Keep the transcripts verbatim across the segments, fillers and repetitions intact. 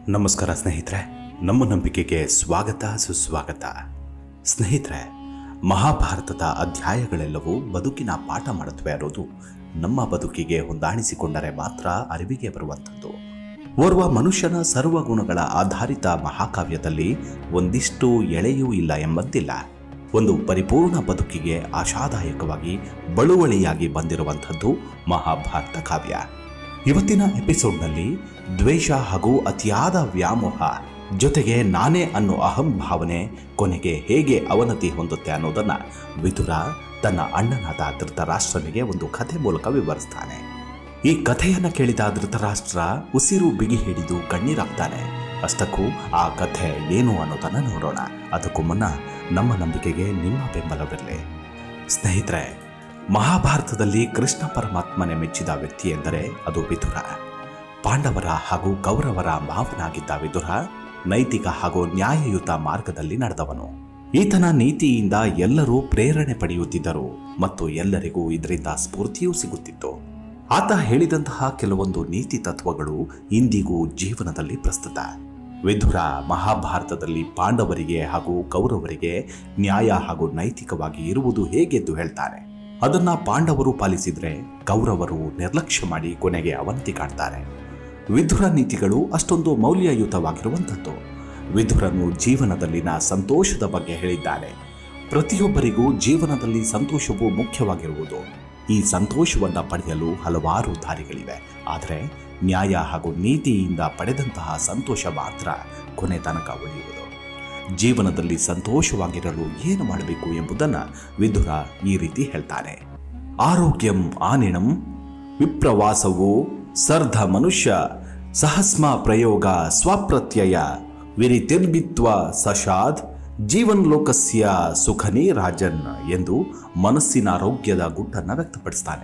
ನಮಸ್ಕಾರ ಸ್ನೇಹಿತರೆ, ನಮ್ಮ ನಂಬಿಕೆಗೆ ಸ್ವಾಗತ ಸುಸ್ವಾಗತ. ಸ್ನೇಹಿತರೆ, ಮಹಾಭಾರತದ ಅಧ್ಯಾಯಗಳೆಲ್ಲವೂ ಬದುಕಿನ ಪಾಠ ಮಾಡುತ್ತವೆ ಅನ್ನೋದು ನಮ್ಮ ಬದುಕಿಗೆ ಹೊಂದಾಣಿಸಿಕೊಂಡರೆ ಮಾತ್ರ ಅರಿವಿಗೆ ಬರುವಂಥದ್ದು. ಓರ್ವ ಮನುಷ್ಯನ ಸರ್ವಗುಣಗಳ ಆಧಾರಿತ ಮಹಾಕಾವ್ಯದಲ್ಲಿ ಒಂದಿಷ್ಟು ಎಳೆಯೂ ಇಲ್ಲ ಎಂಬಂತಿಲ್ಲ. ಒಂದು ಪರಿಪೂರ್ಣ ಬದುಕಿಗೆ ಆಶಾದಾಯಕವಾಗಿ ಬಳುವಳಿಯಾಗಿ ಬಂದಿರುವಂಥದ್ದು ಮಹಾಭಾರತ ಕಾವ್ಯ. ಇವತ್ತಿನ ಎಪಿಸೋಡ್ನಲ್ಲಿ ದ್ವೇಷ ಹಾಗೂ ಅತಿಯಾದ ವ್ಯಾಮೋಹ ಜೊತೆಗೆ ನಾನೇ ಅನ್ನೋ ಅಹಂಭಾವನೆ ಕೊನೆಗೆ ಹೇಗೆ ಅವನತಿ ಹೊಂದುತ್ತೆ ಅನ್ನೋದನ್ನು ವಿದುರ ತನ್ನ ಅಣ್ಣನಾದ ಧೃತರಾಷ್ಟ್ರನಿಗೆ ಒಂದು ಕಥೆ ಮೂಲಕ ವಿವರಿಸ್ತಾನೆ. ಈ ಕಥೆಯನ್ನು ಕೇಳಿದ ಧೃತರಾಷ್ಟ್ರ ಉಸಿರು ಬಿಗಿ ಹಿಡಿದು ಕಣ್ಣೀರಾಗ್ತಾನೆ. ಅಷ್ಟಕ್ಕೂ ಆ ಕಥೆ ಏನು ಅನ್ನೋದನ್ನು ನೋಡೋಣ. ಅದಕ್ಕೂ ಮುನ್ನ ನಮ್ಮ ನಂಬಿಕೆಗೆ ನಿಮ್ಮ ಬೆಂಬಲವಿರಲಿ. ಸ್ನೇಹಿತರೆ, ಮಹಾಭಾರತದಲ್ಲಿ ಕೃಷ್ಣ ಪರಮಾತ್ಮನೆ ಮೆಚ್ಚಿದ ವ್ಯಕ್ತಿ ಎಂದರೆ ಅದು ವಿದುರ. ಪಾಂಡವರ ಹಾಗೂ ಕೌರವರ ಮಾವನಾಗಿದ್ದ ವಿದುರ ನೈತಿಕ ಹಾಗೂ ನ್ಯಾಯಯುತ ಮಾರ್ಗದಲ್ಲಿ ನಡೆದವನು. ಈತನ ನೀತಿಯಿಂದ ಎಲ್ಲರೂ ಪ್ರೇರಣೆ ಪಡೆಯುತ್ತಿದ್ದರು ಮತ್ತು ಎಲ್ಲರಿಗೂ ಇದರಿಂದ ಸ್ಫೂರ್ತಿಯೂ ಸಿಗುತ್ತಿತ್ತು. ಆತ ಹೇಳಿದಂತಹ ಕೆಲವೊಂದು ನೀತಿ ತತ್ವಗಳು ಇಂದಿಗೂ ಜೀವನದಲ್ಲಿ ಪ್ರಸ್ತುತ. ವಿದುರ ಮಹಾಭಾರತದಲ್ಲಿ ಪಾಂಡವರಿಗೆ ಹಾಗೂ ಕೌರವರಿಗೆ ನ್ಯಾಯ ಹಾಗೂ ನೈತಿಕವಾಗಿ ಇರುವುದು ಹೇಗೆಂದು ಹೇಳ್ತಾನೆ. ಅದನ್ನ ಪಾಂಡವರು ಪಾಲಿಸಿದ್ರೆ ಕೌರವರು ನಿರ್ಲಕ್ಷ್ಯ ಮಾಡಿ ಕೊನೆಗೆ ಅವನತಿ ಕಾಡ್ತಾರೆ. ವಿದುರ ನೀತಿಗಳು ಅಷ್ಟೊಂದು ಮೌಲ್ಯಯುತವಾಗಿರುವಂಥದ್ದು. ವಿದುರನು ಜೀವನದಲ್ಲಿನ ಸಂತೋಷದ ಬಗ್ಗೆ ಹೇಳಿದ್ದಾನೆ. ಪ್ರತಿಯೊಬ್ಬರಿಗೂ ಜೀವನದಲ್ಲಿ ಸಂತೋಷವು ಮುಖ್ಯವಾಗಿರುವುದು. ಈ ಸಂತೋಷವನ್ನು ಪಡೆಯಲು ಹಲವಾರು ದಾರಿಗಳಿವೆ. ಆದರೆ ನ್ಯಾಯ ಹಾಗೂ ನೀತಿಯಿಂದ ಪಡೆದಂತಹ ಸಂತೋಷ ಮಾತ್ರ ಕೊನೆ ತನಕ ಉಳಿಯುವುದು. ಜೀವನದಲ್ಲಿ ಸಂತೋಷವಾಗಿರಲು ಏನು ಮಾಡಬೇಕು ಎಂಬುದನ್ನು ವಿದುರ ಈ ರೀತಿ ಹೇಳ್ತಾನೆ. ಆರೋಗ್ಯಂ ಆನಿಣಂ ವಿಪ್ರವಾಸವು ಸರ್ಧ ಮನುಷ್ಯ ಸಹಸ್ಮ ಪ್ರಯೋಗ ಸ್ವಪ್ರತ್ಯಯ ವಿರಿತಿರ್ಬಿತ್ವ ಸಶಾದ್ ಜೀವನ್ ಲೋಕಸ್ಯ ಸುಖನೇ ರಾಜನ್ ಎಂದು ಮನಸ್ಸಿನ ಆರೋಗ್ಯದ ಗುಟ್ಟನ್ನು ವ್ಯಕ್ತಪಡಿಸ್ತಾನೆ.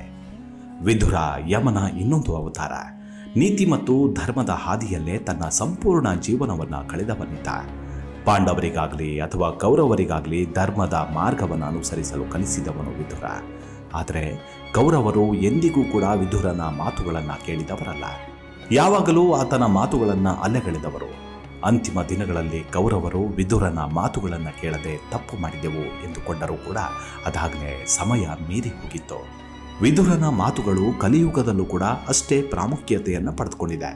ವಿದುರ ಯಮನ ಇನ್ನೊಂದು ಅವತಾರ. ನೀತಿ ಮತ್ತು ಧರ್ಮದ ಹಾದಿಯಲ್ಲೇ ತನ್ನ ಸಂಪೂರ್ಣ ಜೀವನವನ್ನು ಕಳೆದವನಿದ್ದ. ಪಾಂಡವರಿಗಾಗಲಿ ಅಥವಾ ಕೌರವರಿಗಾಗಲಿ ಧರ್ಮದ ಮಾರ್ಗವನ್ನು ಅನುಸರಿಸಲು ಕಲಿಸಿದವನು ವಿದುರ. ಆದರೆ ಕೌರವರು ಎಂದಿಗೂ ಕೂಡ ವಿದುರನ ಮಾತುಗಳನ್ನು ಕೇಳಿದವರಲ್ಲ. ಯಾವಾಗಲೂ ಆತನ ಮಾತುಗಳನ್ನು ಅಲೆಗಳೆದವರು. ಅಂತಿಮ ದಿನಗಳಲ್ಲಿ ಕೌರವರು ವಿದುರನ ಮಾತುಗಳನ್ನು ಕೇಳದೆ ತಪ್ಪು ಮಾಡಿದೆವು ಎಂದುಕೊಂಡರೂ ಕೂಡ ಅದಾಗಲೇ ಸಮಯ ಮೀರಿ ಹೋಗಿತ್ತು. ವಿದುರನ ಮಾತುಗಳು ಕಲಿಯುಗದಲ್ಲೂ ಕೂಡ ಅಷ್ಟೇ ಪ್ರಾಮುಖ್ಯತೆಯನ್ನು ಪಡೆದುಕೊಂಡಿದೆ.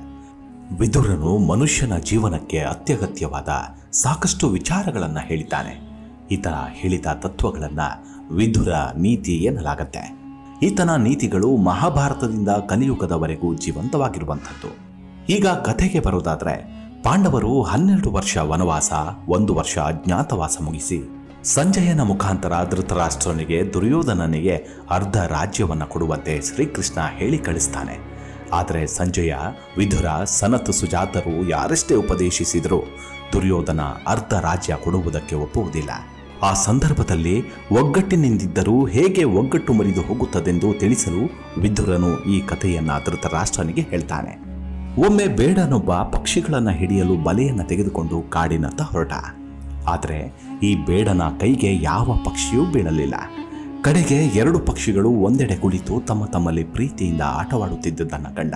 ವಿದುರನು ಮನುಷ್ಯನ ಜೀವನಕ್ಕೆ ಅತ್ಯಗತ್ಯವಾದ ಸಾಕಷ್ಟು ವಿಚಾರಗಳನ್ನು ಹೇಳಿದ್ದಾನೆ. ಈತ ಹೇಳಿದ ತತ್ವಗಳನ್ನು ವಿದುರ ನೀತಿ ಎನ್ನಲಾಗತ್ತೆ. ಈತನ ನೀತಿಗಳು ಮಹಾಭಾರತದಿಂದ ಕಲಿಯುಗದವರೆಗೂ ಜೀವಂತವಾಗಿರುವಂಥದ್ದು. ಈಗ ಕಥೆಗೆ ಬರೋದಾದ್ರೆ, ಪಾಂಡವರು ಹನ್ನೆರಡು ವರ್ಷ ವನವಾಸ, ಒಂದು ವರ್ಷ ಅಜ್ಞಾತವಾಸ ಮುಗಿಸಿ ಸಂಜಯನ ಮುಖಾಂತರ ಧೃತರಾಷ್ಟ್ರನಿಗೆ ದುರ್ಯೋಧನನಿಗೆ ಅರ್ಧ ರಾಜ್ಯವನ್ನು ಕೊಡುವಂತೆ ಶ್ರೀಕೃಷ್ಣ ಹೇಳಿ ಕಳಿಸ್ತಾನೆ. ಆದರೆ ಸಂಜಯ, ವಿದುರ, ಸನತ್, ಸುಜಾತರು ಯಾರಷ್ಟೇ ಉಪದೇಶಿಸಿದರೂ ದುರ್ಯೋಧನ ಅರ್ಧ ರಾಜ್ಯ ಕೊಡುವುದಕ್ಕೆ ಒಪ್ಪುವುದಿಲ್ಲ. ಆ ಸಂದರ್ಭದಲ್ಲಿ ಒಗ್ಗಟ್ಟಿನಿಂದಿದ್ದರೂ ಹೇಗೆ ಒಗ್ಗಟ್ಟು ಮುರಿದು ಹೋಗುತ್ತದೆಂದು ತಿಳಿಸಲು ವಿದುರನು ಈ ಕಥೆಯನ್ನು ಧೃತರಾಷ್ಟ್ರನಿಗೆ ಹೇಳ್ತಾನೆ. ಒಮ್ಮೆ ಬೇಡನೊಬ್ಬ ಪಕ್ಷಿಗಳನ್ನು ಹಿಡಿಯಲು ಬಲೆಯನ್ನು ತೆಗೆದುಕೊಂಡು ಕಾಡಿನತ್ತ ಹೊರಟ. ಆದರೆ ಈ ಬೇಡನ ಕೈಗೆ ಯಾವ ಪಕ್ಷಿಯೂ ಬೀಳಲಿಲ್ಲ. ಕಡೆಗೆ ಎರಡು ಪಕ್ಷಿಗಳು ಒಂದೆಡೆ ಕುಳಿತು ತಮ್ಮ ತಮ್ಮಲ್ಲಿ ಪ್ರೀತಿಯಿಂದ ಆಟವಾಡುತ್ತಿದ್ದುದನ್ನು ಕಂಡ.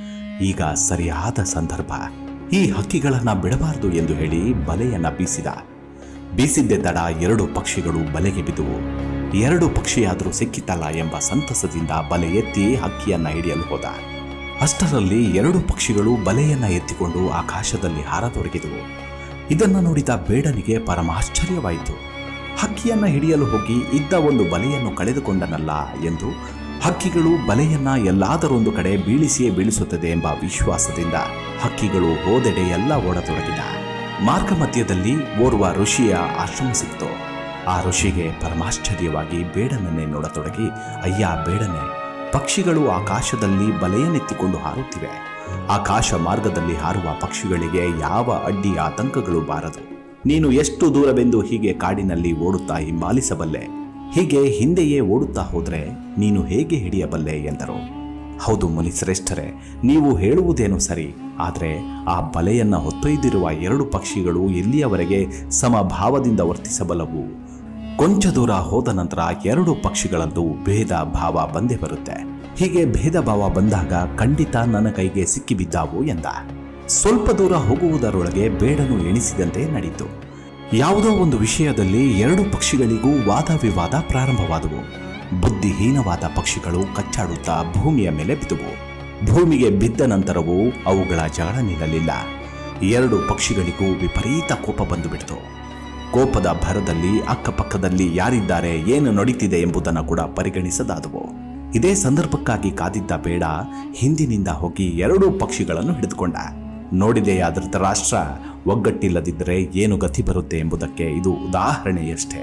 ಈಗ ಸರಿಯಾದ ಸಂದರ್ಭ, ಈ ಹಕ್ಕಿಗಳನ್ನು ಬಿಡಬಾರದು ಎಂದು ಹೇಳಿ ಬಲೆಯನ್ನು ಬೀಸಿದ. ಬೀಸಿದ್ದೆ ತಡ ಎರಡು ಪಕ್ಷಿಗಳು ಬಲೆಗೆ ಬಿದ್ದುವು. ಎರಡು ಪಕ್ಷಿಯಾದರೂ ಸಿಕ್ಕಿತಲ್ಲ ಎಂಬ ಸಂತಸದಿಂದ ಬಲೆ ಎತ್ತಿ ಹಕ್ಕಿಯನ್ನು ಹಿಡಿಯಲು ಹೋದ. ಅಷ್ಟರಲ್ಲಿ ಎರಡು ಪಕ್ಷಿಗಳು ಬಲೆಯನ್ನು ಎತ್ತಿಕೊಂಡು ಆಕಾಶದಲ್ಲಿ ಹಾರತೊಡಗಿದವು. ಇದನ್ನು ನೋಡಿದ ಬೇಡನಿಗೆ ಪರಮಾಶ್ಚರ್ಯವಾಯಿತು. ಹಕ್ಕಿಯನ್ನು ಹಿಡಿಯಲು ಹೋಗಿ ಇದ್ದ ಒಂದು ಬಲೆಯನ್ನು ಕಳೆದುಕೊಂಡನಲ್ಲ ಎಂದು ಹಕ್ಕಿಗಳು ಬಲೆಯನ್ನ ಎಲ್ಲಾದರೊಂದು ಕಡೆ ಬೀಳಿಸಿಯೇ ಬೀಳಿಸುತ್ತದೆ ಎಂಬ ವಿಶ್ವಾಸದಿಂದ ಹಕ್ಕಿಗಳು ಹೋದೆಡೆ ಎಲ್ಲ ಓಡತೊಡಗಿದ. ಮಾರ್ಗ ಮಧ್ಯದಲ್ಲಿ ಓರ್ವ ಋಷಿಯ ಆಶ್ರಮ ಸಿಕ್ತು. ಆ ಋಷಿಗೆ ಪರಮಾಶ್ಚರ್ಯವಾಗಿ ಬೇಡನನ್ನೇ ನೋಡತೊಡಗಿ, ಅಯ್ಯ ಬೇಡನೆ, ಪಕ್ಷಿಗಳು ಆಕಾಶದಲ್ಲಿ ಬಲೆಯನ್ನೆತ್ತಿಕೊಂಡು ಹಾರುತ್ತಿವೆ. ಆಕಾಶ ಮಾರ್ಗದಲ್ಲಿ ಹಾರುವ ಪಕ್ಷಿಗಳಿಗೆ ಯಾವ ಅಡ್ಡಿ ಆತಂಕಗಳು ಬಾರದು. ನೀನು ಎಷ್ಟು ದೂರವೆಂದು ಹೀಗೆ ಕಾಡಿನಲ್ಲಿ ಓಡುತ್ತಾ ಹಿಂಬಾಲಿಸಬಲ್ಲೆ? ಹೀಗೆ ಹಿಂದೆಯೇ ಓಡುತ್ತಾ ಹೋದರೆ ನೀನು ಹೇಗೆ ಹಿಡಿಯಬಲ್ಲೆ ಎಂದರು. ಹೌದು ಮುನಿಶ್ರೇಷ್ಠರೇ, ನೀವು ಹೇಳುವುದೇನು ಸರಿ. ಆದರೆ ಆ ಬಲೆಯನ್ನು ಹೊತ್ತೊಯ್ದಿರುವ ಎರಡು ಪಕ್ಷಿಗಳು ಎಲ್ಲಿಯವರೆಗೆ ಸಮಭಾವದಿಂದ ವರ್ತಿಸಬಲ್ಲವು? ಕೊಂಚ ದೂರ ಹೋದ ನಂತರ ಎರಡು ಪಕ್ಷಿಗಳದ್ದು ಭೇದ ಭಾವ ಬಂದೇ ಬರುತ್ತೆ. ಹೀಗೆ ಭೇದ ಭಾವ ಬಂದಾಗ ಖಂಡಿತ ನನ್ನ ಕೈಗೆ ಸಿಕ್ಕಿಬಿದ್ದಾವು ಎಂದ. ಸ್ವಲ್ಪ ದೂರ ಹೋಗುವುದರೊಳಗೆ ಬೇಡನು ಎಣಿಸಿದಂತೆ ನಡೆಯಿತು. ಯಾವುದೋ ಒಂದು ವಿಷಯದಲ್ಲಿ ಎರಡು ಪಕ್ಷಿಗಳಿಗೂ ವಾದ ವಿವಾದ ಪ್ರಾರಂಭವಾದವು. ಬುದ್ಧಿಹೀನವಾದ ಪಕ್ಷಿಗಳು ಕಚ್ಚಾಡುತ್ತಾ ಭೂಮಿಯ ಮೇಲೆ ಬಿದ್ದುವು. ಭೂಮಿಗೆ ಬಿದ್ದ ನಂತರವೂ ಅವುಗಳ ಜಗಳ ನಿಲ್ಲಲಿಲ್ಲ. ಎರಡು ಪಕ್ಷಿಗಳಿಗೂ ವಿಪರೀತ ಕೋಪ ಬಂದು ಬಿಡ್ತು. ಕೋಪದ ಭರದಲ್ಲಿ ಅಕ್ಕಪಕ್ಕದಲ್ಲಿ ಯಾರಿದ್ದಾರೆ, ಏನು ನಡೀತಿದೆ ಎಂಬುದನ್ನು ಕೂಡ ಪರಿಗಣಿಸದಾದವು. ಇದೇ ಸಂದರ್ಭಕ್ಕಾಗಿ ಕಾದಿದ್ದ ಬೇಡ ಹಿಂದಿನಿಂದ ಹೋಗಿ ಎರಡೂ ಪಕ್ಷಿಗಳನ್ನು ಹಿಡಿದುಕೊಂಡ. ನೋಡಿದೆಯಾ ಧೃತರಾಷ್ಟ್ರ, ಒಗ್ಗಟ್ಟಿಲ್ಲದಿದ್ದರೆ ಏನು ಗತಿ ಬರುತ್ತೆ ಎಂಬುದಕ್ಕೆ ಇದು ಉದಾಹರಣೆಯಷ್ಟೇ.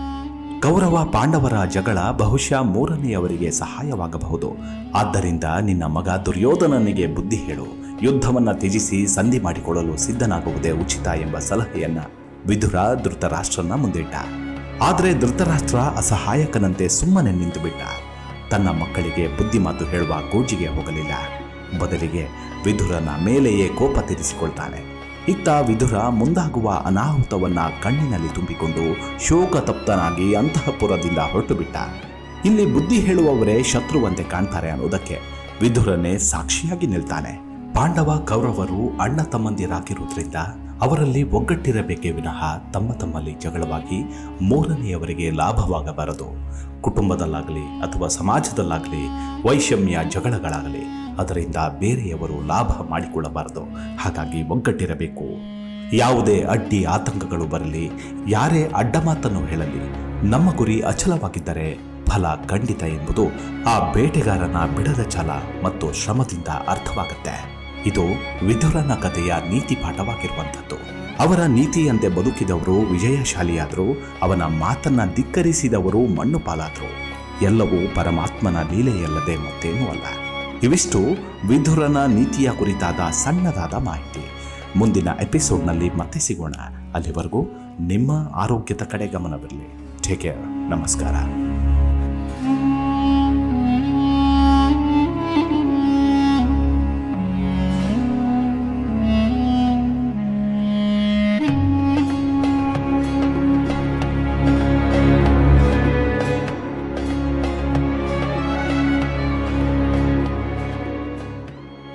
ಕೌರವ ಪಾಂಡವರ ಜಗಳ ಬಹುಶಃ ಮೂರನೆಯವರಿಗೆ ಸಹಾಯವಾಗಬಹುದು. ಆದ್ದರಿಂದ ನಿನ್ನ ಮಗ ದುರ್ಯೋಧನನಿಗೆ ಬುದ್ಧಿ ಹೇಳು, ಯುದ್ಧವನ್ನ ತ್ಯಜಿಸಿ ಸಂಧಿ ಮಾಡಿಕೊಳ್ಳಲು ಸಿದ್ಧನಾಗುವುದೇ ಉಚಿತ ಎಂಬ ಸಲಹೆಯನ್ನ ವಿದುರ ಧೃತರಾಷ್ಟ್ರನ ಮುಂದಿಟ್ಟ. ಆದರೆ ಧೃತರಾಷ್ಟ್ರ ಅಸಹಾಯಕನಂತೆ ಸುಮ್ಮನೆ ನಿಂತು ಬಿಟ್ಟ. ತನ್ನ ಮಕ್ಕಳಿಗೆ ಬುದ್ಧಿ ಮಾತು ಹೇಳುವ ಗೋಜಿಗೆ ಹೋಗಲಿಲ್ಲ. ಬದಲಿಗೆ ವಿದುರನ ಮೇಲೆಯೇ ಕೋಪ ತೀರಿಸಿಕೊಳ್ತಾನೆ. ಇತ್ತ ವಿದುರ ಮುಂದಾಗುವ ಅನಾಹುತವನ್ನ ಕಣ್ಣಿನಲ್ಲಿ ತುಂಬಿಕೊಂಡು ಶೋಕತಪ್ತನಾಗಿ ಅಂತಃಪುರದಿಂದ ಹೊರಟು ಬಿಟ್ಟ. ಇಲ್ಲಿ ಬುದ್ಧಿ ಹೇಳುವವರೇ ಶತ್ರುವಂತೆ ಕಾಣ್ತಾರೆ ಅನ್ನೋದಕ್ಕೆ ವಿದುರನೇ ಸಾಕ್ಷಿಯಾಗಿ ನಿಲ್ತಾನೆ. ಪಾಂಡವ ಕೌರವರು ಅಣ್ಣ ತಮ್ಮಂದಿರಾಗಿರುವುದರಿಂದ ಅವರಲ್ಲಿ ಒಗ್ಗಟ್ಟಿರಬೇಕೇ ವಿನಃ ತಮ್ಮ ತಮ್ಮಲ್ಲಿ ಜಗಳವಾಗಿ ಮೂರನೆಯವರಿಗೆ ಲಾಭವಾಗಬಾರದು. ಕುಟುಂಬದಲ್ಲಾಗಲಿ ಅಥವಾ ಸಮಾಜದಲ್ಲಾಗಲಿ ವೈಷಮ್ಯ ಜಗಳಗಳಾಗಲಿ ಅದರಿಂದ ಬೇರೆಯವರು ಲಾಭ ಮಾಡಿಕೊಳ್ಳಬಾರದು. ಹಾಗಾಗಿ ಒಗ್ಗಟ್ಟಿರಬೇಕು. ಯಾವುದೇ ಅಡ್ಡಿ ಆತಂಕಗಳು ಬರಲಿ, ಯಾರೇ ಅಡ್ಡ ಮಾತನ್ನು ಹೇಳಲಿ, ನಮ್ಮ ಗುರಿ ಅಚಲವಾಗಿದ್ದರೆ ಫಲ ಖಂಡಿತ ಎಂಬುದು ಆ ಬೇಟೆಗಾರನ ಬಿಡದ ಛಲ ಮತ್ತು ಶ್ರಮದಿಂದ ಅರ್ಥವಾಗುತ್ತೆ. ಇದು ವಿದುರನ ಕಥೆಯ ನೀತಿ ಪಾಠವಾಗಿರುವಂಥದ್ದು. ಅವರ ನೀತಿಯಂತೆ ಬದುಕಿದವರು ವಿಜಯಶಾಲಿಯಾದರು, ಅವನ ಮಾತನ್ನ ಧಿಕ್ಕರಿಸಿದವರು ಮಣ್ಣು ಪಾಲಾದರು. ಎಲ್ಲವೂ ಪರಮಾತ್ಮನ ಲೀಲೆಯಲ್ಲದೆ ಮತ್ತೇನೂ ಅಲ್ಲ. ಇವಿಷ್ಟು ವಿದುರನ ನೀತಿಯ ಕುರಿತಾದ ಸಣ್ಣದಾದ ಮಾಹಿತಿ. ಮುಂದಿನ ಎಪಿಸೋಡ್ನಲ್ಲಿ ಮತ್ತೆ ಸಿಗೋಣ. ಅಲ್ಲಿವರೆಗೂ ನಿಮ್ಮ ಆರೋಗ್ಯದ ಕಡೆ ಗಮನವಿರಲಿ. Take care. ನಮಸ್ಕಾರ.